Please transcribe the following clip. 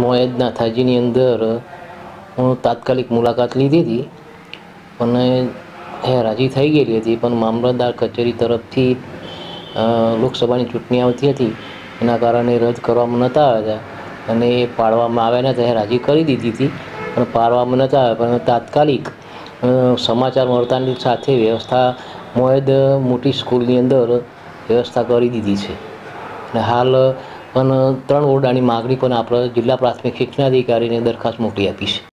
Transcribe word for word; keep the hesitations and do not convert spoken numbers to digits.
મોયદ નાથાજીની અંદર હું તાત્કાલિક મુલાકાત લીધી હતી, પણ હેરાજી થઈ ગયેલી હતી. પણ મામલતદાર કચેરી તરફથી લોકસભાની ચૂંટણી આવતી હતી, એના કારણે રદ કરવામાં નહોતા આવ્યા અને એ પાડવામાં આવ્યા નહોતા. હેરાજી કરી દીધી હતી પણ પાડવામાં નહોતા આવ્યા. પણ તાત્કાલિક સમાચાર મળતાની સાથે વ્યવસ્થા મોયદ મોટી સ્કૂલની અંદર વ્યવસ્થા કરી દીધી છે. અને હાલ પણ ત્રણ ઓરડાની માગણી પણ આપણે જિલ્લા પ્રાથમિક શિક્ષણાધિકારીને દરખાસ્ત મોકલી આપી છે.